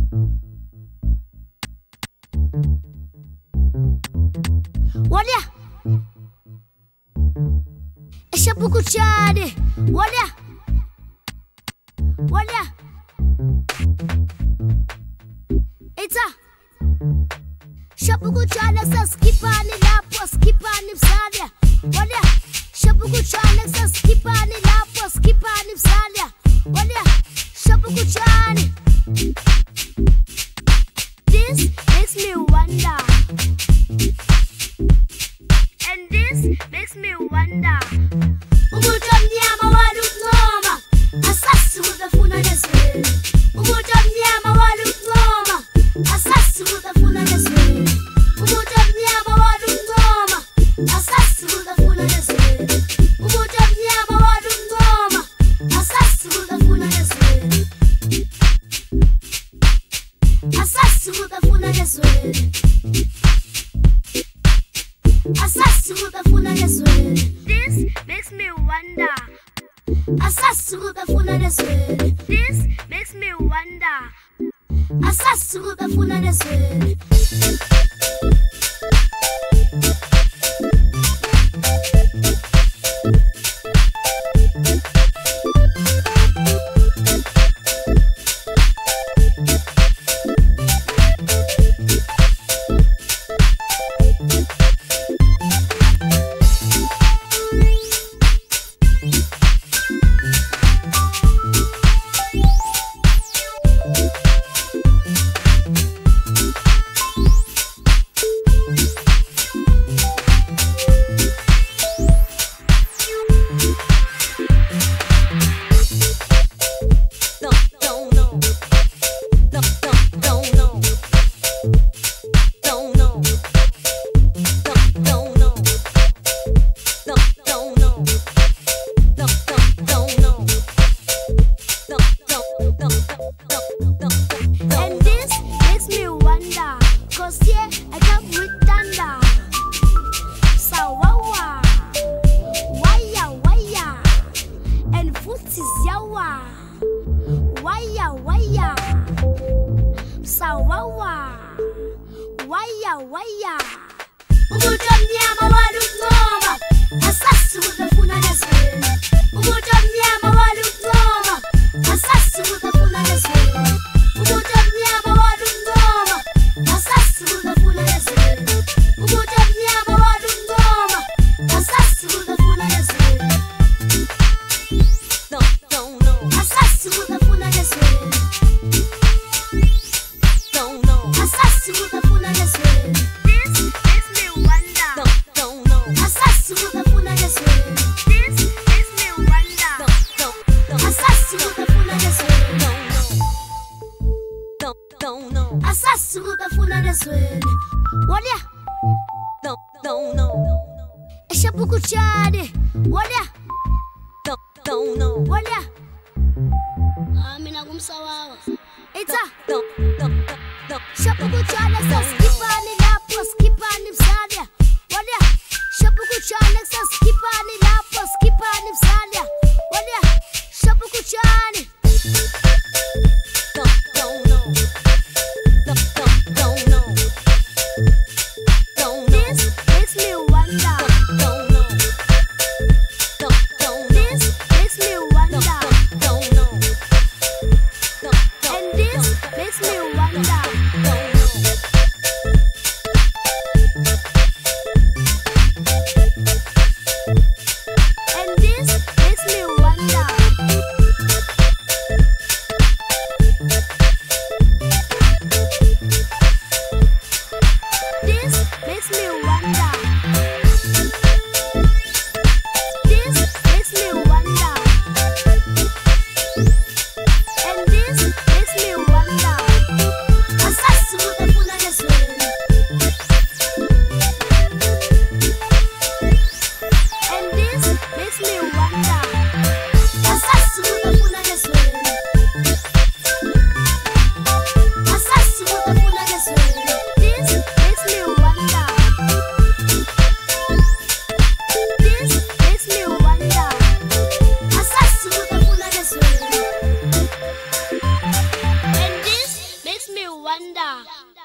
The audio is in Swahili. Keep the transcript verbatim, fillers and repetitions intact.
Olha, é chapucuchade. Olha, olha, eita, chapucuchade essa skipani lá, pô, skipani psalha. Olha, chapucuchade essa skipani lá, pô, skipani psalha. Olha, chapucuchade. This makes me wonder. And this makes me wonder. Umuja mnyama walungoma, asasi utafuna neswe. Umuja mnyama walungoma, asasi utafuna neswe. Umuja mnyama walungoma, asasi utafuna neswe. Umuja mnyama walungoma, asasi utafuna neswe. Asasi utafuna neswe. Asasi utafuna neswe. This makes me wonder. Asasi utafuna neswe. This makes me wonder. Asasi utafuna neswe. wonder.